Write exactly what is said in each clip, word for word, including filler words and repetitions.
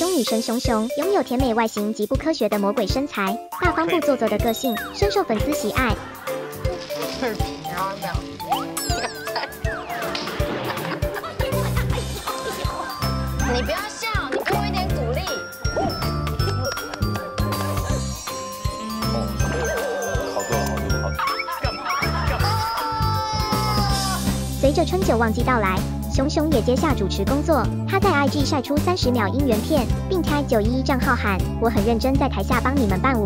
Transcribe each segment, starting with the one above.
凶女神熊熊拥有甜美外形及不科学的魔鬼身材，大方不做作的个性，深受粉丝喜爱。 你不要笑，你给我一点鼓励。 好多了，好多了，好多了。干嘛？干嘛？ 随着春酒旺季到来，熊熊也接下主持工作。他在 I G 晒出三十秒应援片，并开九一一账号喊：“我很认真，在台下帮你们伴舞。”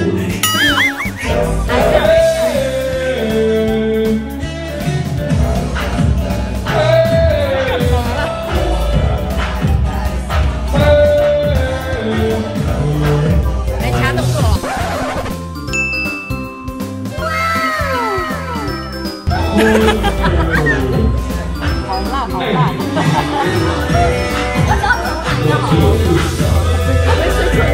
好辣，好辣！ 我知道怎么喊就好了。没水准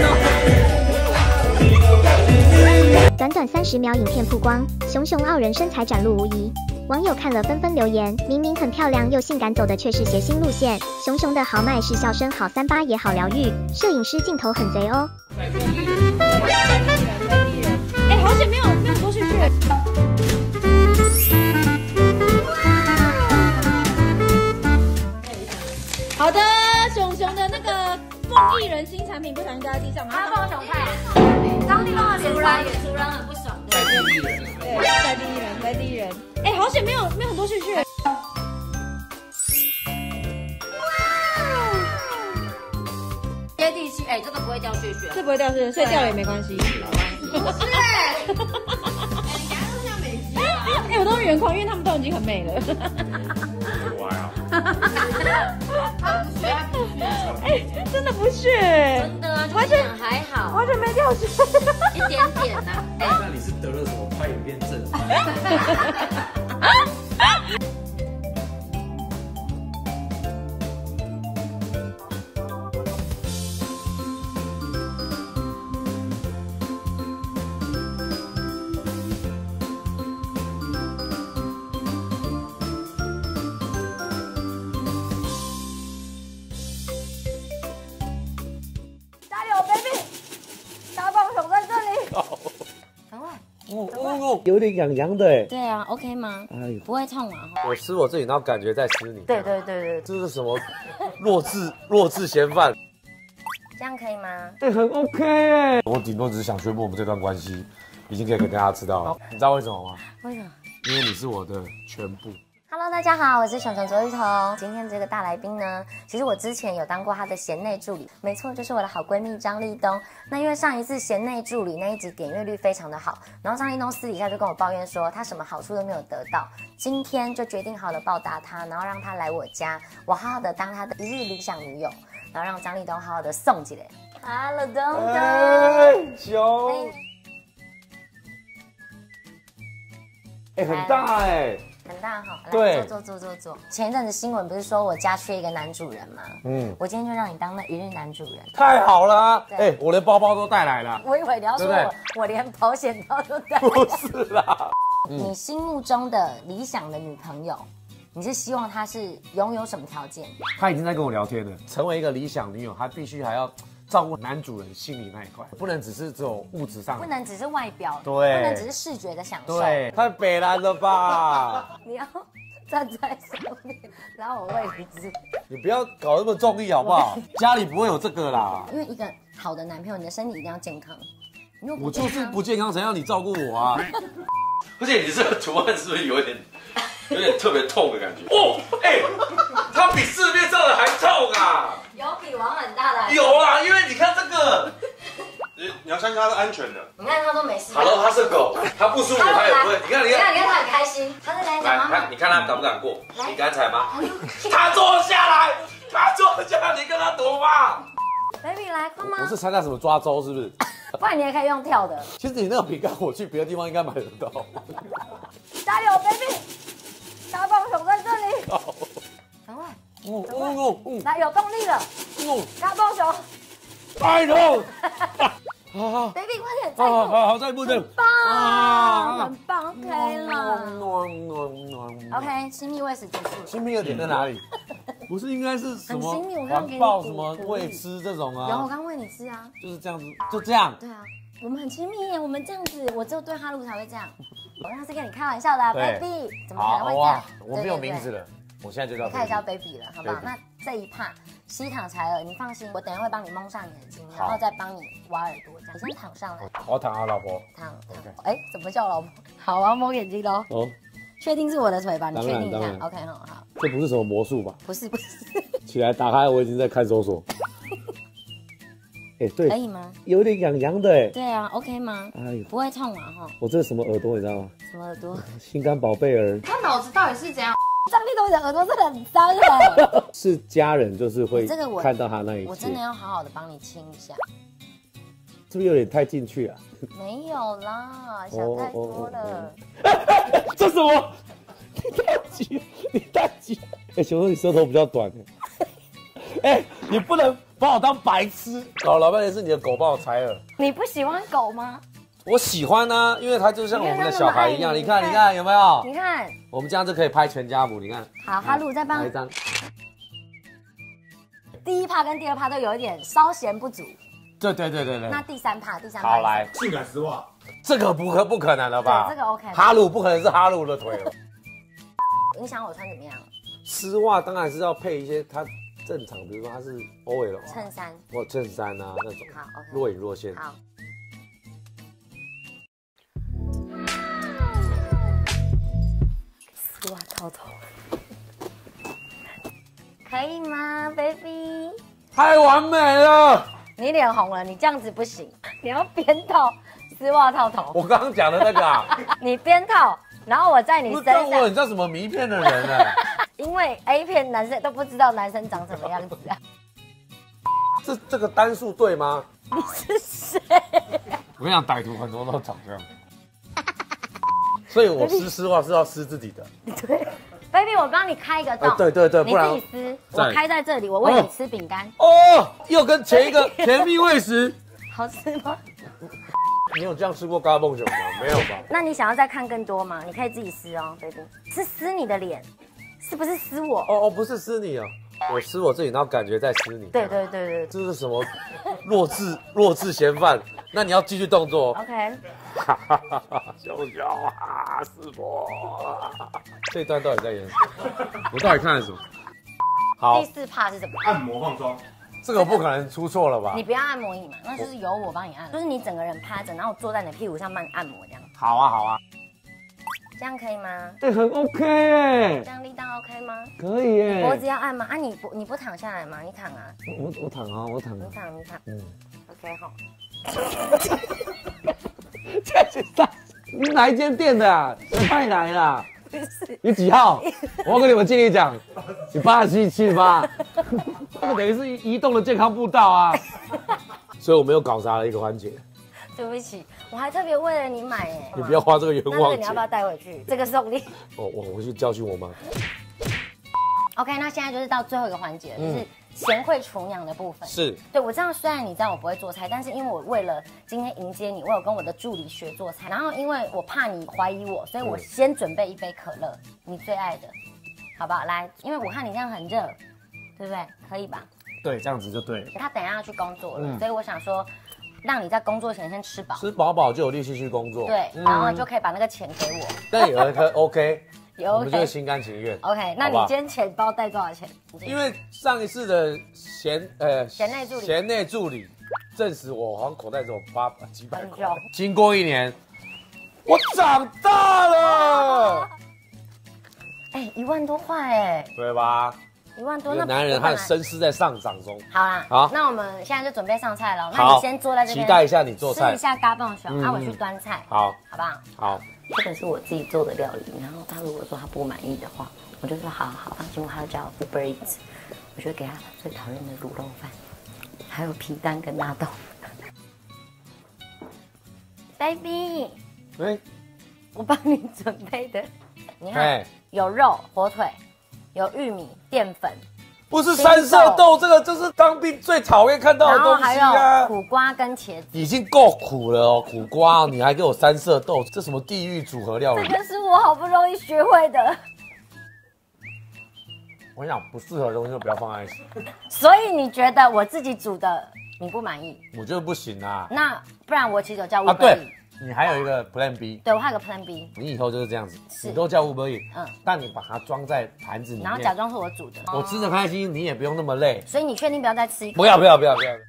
哦。短短三十秒影片曝光，熊熊傲人身材展露无遗。网友看了纷纷留言：明明很漂亮又性感，走的却是谐星路线。熊熊的豪迈是笑声好，三八也好疗愈。摄影师镜头很贼哦。 哎，好险没有没有拖出去。好的，熊熊的那个梦艺人新产品不小心掉在地上， 他帮我熊派，张立帮我连拍也出让很不爽的。 在第一人，对，在第一人，在第一人。哎，好险没有没有很多去去。 接地气，哎，这个不会掉屑屑， 这不会掉屑屑，所以掉了也没关系。 不是，哎，你等下都像美肌啊。 哎，我都是原狂，因为他们都已经很美了。 歪啊！ 他不屑，他不屑。 哎，真的不屑， 真的啊，完全还好， 完全没掉屑， 一点点呐。 那你是得了什么拍影片症？哦哦，有点痒痒的哎。 对啊 ，OK 吗？ 哎呦， 不会痛啊？ 我吃我自己，然后感觉在吃你。 对对对对， 这是什么弱智弱智嫌犯？ 这样可以吗？ 哎，很 OK 哎。我顶多只是想宣布我们这段关系已经可以给大家知道了。你知道为什么吗？ 为什么？ 因为你是我的全部。 Hello， 大家好，我是熊熊卓玉彤。今天这个大来宾呢，其实我之前有当过她的贤内助理，没错，就是我的好闺蜜张立东。那因为上一次贤内助理那一集点阅率非常的好，然后张立东私底下就跟我抱怨说，他什么好处都没有得到。今天就决定好了报答他，然后让他来我家，我好好的当他的一日理想女友，然后让张立东好好的送起来。Hello， 东东， 哎，熊，哎，很大哎。 很大哈，来对， 坐坐坐坐坐。前一阵子新闻不是说我家缺一个男主人吗？嗯，我今天就让你当那一日男主人。 太好了啊！哎，我连包包都带来了。 我以为你要说我我连保险套都带来。 不是啦。 你心目中的理想的女朋友，你是希望她是拥有什么条件？ 他已经在跟我聊天了。成为一个理想女友，她必须还要照顾男主人心里那一块，不能只是这种物质上， 不能只是外表， 对， 不能只是视觉的享受， 对，太北蓝了吧？ 你要站在上面，然后我喂你吃。 你不要搞那么重力好不好？家里不会有这个啦。 因为一个好的男朋友，你的身体一定要健康。如果我就是不健康，才要你照顾我啊！ 而且你这个图案是不是有点有点特别痛的感觉？哦，哎，它比市面上的还痛啊！ 有比网很大的， 有啊，因为你看这个，你你要相信它是安全的。 你看他都没事。 Hello，它是狗，它不舒服它也不会。你看，你看， 你看，他很开心。他在来来，看，你看它敢不敢过？你敢踩吗？他坐下来，他坐下来，你跟他赌吧。 Baby 来，快吗？ 我是参加什么抓周是不是？ 不然你也可以用跳的。 其实你那个饼干，我去别的地方应该买得到。 加油 ，Baby！ 大棒熊在这里。赶快。 哦哦哦！ 来，有动力了。哦，大棒熊。 太痛。好好 ，Baby 快点，再一步。 好好好，再一步，再一步。 棒，很棒 ，OK 了。OK，亲密喂食结束。 亲密的点在哪里？ 不是应该是什么很亲密我刚刚给环你鼓抱什么鼓励喂吃这种有， 啊？ 我刚喂你吃啊。 就是这样子，就这样。 对啊，我们很亲密耶，我们这样子，我只有对哈鲁才会这样。我刚刚是跟你开玩笑的、啊、 对 ，baby， 怎么可好能会这样哇？，我没有名字了， 了，我现在就叫你开始叫 baby。 baby 了，好不好？ baby 那这一趴吸躺柴耳，你放心，我等一下会帮你蒙上眼睛， 好然后再帮你挖耳朵，这样。你先躺上来， 我要躺啊，老婆。 躺躺 OK。 哎，怎么叫老婆？好，我要摸眼睛喽。 哦， 确定是我的腿吧？你当确定一下然当然 ？OK，好好， 这不是什么魔术吧？ 不是不是， 起来，打开，我已经在看搜索。哎，对可，以吗？ 有点痒痒的哎。 对啊，OK 吗？ 哎呦， 不会痛啊哈？ 我这是什么耳朵你知道吗？ 什么耳朵？ 心肝宝贝儿。 他脑子到底是怎样？ 张立东的耳朵真的很脏哎， 是家人就是会这个我看到他那一切我真的，要好好的帮你清一下。 是不是有点太进去了？ 没有啦，想太多了。 这什么？你太急，你太急。哎，熊熊，你舌头比较短哎。哎，你不能把我当白痴。搞了老半天是你的狗帮我采耳。 你不喜欢狗吗？ 我喜欢啊，因为它就像我们的小孩一样。 你你看， 看你看有没有？ 你看， 我们这样就可以拍全家福。你看， 好，哈鲁再帮来一张。 第一趴跟第二趴都有一点稍嫌不足， 对对对对对。 那第三趴，第三趴好来， 性感丝袜， 这个不可不可能了吧？ 对这个 OK 哈鲁不可能是哈鲁的腿了。 你想我穿怎么样？ 丝袜当然是要配一些它正常，比如说它是 O L 衬衫。 或衬衫啊那种， 好 ，OK。 若隐若现。 好。丝袜套头，可以吗，baby？ 太完美了！ 你脸红了，你这样子不行，你要边套丝袜套头， 我刚刚讲的那个啊， 你边套，然后我在你不身上， 是我很像什么迷片的人呢？ 因为 A 片男生都不知道男生长什么样子啊。 这这个单数对吗？ 你是谁？ 我跟你讲，歹徒很多都长这样，所以我撕丝袜是要撕自己的。 对 ，baby， 我帮你开一个洞， 哎对对对你不然自己撕， 在我开在这里，我喂你吃饼干， 哦，又跟前一个甜蜜喂食。 好吃吗？ 你有这样吃过嘎嘣熊吗？没有吧？ 那你想要再看更多吗？你可以自己撕哦 ，baby， 是撕你的脸，是不是撕我？ 哦哦，不是撕你哦，我撕我自己，然后感觉在撕你。 对对对对这是什么弱智弱智嫌犯？那你要继续动作。 ，OK。 哈哈哈哈！熊熊啊，师伯，这一段到底在演什么？我到底看了什么？好第，四趴是什么？ 按摩放松， 这个不可能出错了吧你？不要按摩椅嘛，那就是由我帮你按，就是你整个人趴着，然后我坐在你的屁股上帮你按摩，这样， 好啊，好啊， 这样可以吗？ 哎、很 OK 哎这，样力道 OK 吗？ 可以耶。 脖子要按吗？啊，你不你不躺下来吗？你躺啊， 我我躺啊，我躺啊， 你躺你躺嗯， ，OK 好。 这是啥？你哪一间店的啊？你派来啦？你几号？我要跟你们经理讲，你八十七、七十八，这个等于是移动的健康步道啊。所以我们又搞砸了一个环节， 对不起，我还特别为了你买哎。 你不要花这个冤那这枉钱。 个你要不要带回去？这个送你。 哦，我我去教训我妈。 OK，那现在就是到最后一个环节了，就是贤惠厨娘的部分。 是， 对我这样，虽然你知道我不会做菜，但是因为我为了今天迎接你，我有跟我的助理学做菜。然后因为我怕你怀疑我，所以我先准备一杯可乐，你最爱的，好不好？来，因为我看你这样很热，对不对？可以吧？ 对，这样子就对了。 他等一下要去工作了， 嗯所以我想说，让你在工作前先吃饱， 吃饱饱就有力气去工作。 对， 嗯然后就可以把那个钱给我。 但有人可 OK， 有我们就会 OK 心甘情愿。 OK，那好不好你今天钱包带多少钱？ 因为上一次的贤呃贤内助理贤内助理证实我好像口袋只有八几百块很重。 经过一年，我长大了， 哎，一万多块哎， 对吧？ 一万多， 一个那男人他的我本来身世在上涨中。 好啦， 好那我们现在就准备上菜了。那好你先坐在这边， 期待一下你做菜吃一下嘎棒熊， 嗯啊，我去端菜， 好， 好不好？ 好， 这个是我自己做的料理，然后他如果说他不满意的话，我就说好好放心，我还要叫 Uber Eats，我就给他最讨厌的卤肉饭，还有皮蛋跟纳豆。baby， 哎， 我帮你准备的，你看哎， 有肉、火腿，有玉米、淀粉， 不是三色豆，这个就是当兵最讨厌看到的然后东西还有啊！ 苦瓜跟茄子。 已经够苦了哦，苦瓜哦，你还给我三色豆，这什么地狱组合料理？ 这个是我好不容易学会的。 我跟你讲，不适合的东西就不要放在一起。 所以你觉得我自己煮的你不满意？ 我觉得不行啊。 那不然我其实有叫 Uber 啊，对，你还有一个 Plan B。 对，我还有个 Plan B。 你以后就是这样子， 是你都叫 Uber Eats， 嗯， 但你把它装在盘子里面， 然后假装是我煮的。 我吃得开心，你也不用那么累。 所以你确定不要再吃一口？ 不要不要不要不要。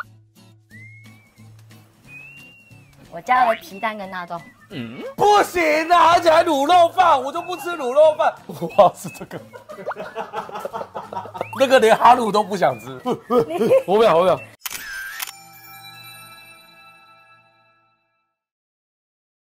我加了皮蛋跟纳豆。 嗯，不行啊，而且还卤肉饭，我就不吃卤肉饭，我要吃这个。那个连哈鲁都不想吃，我不要我不要。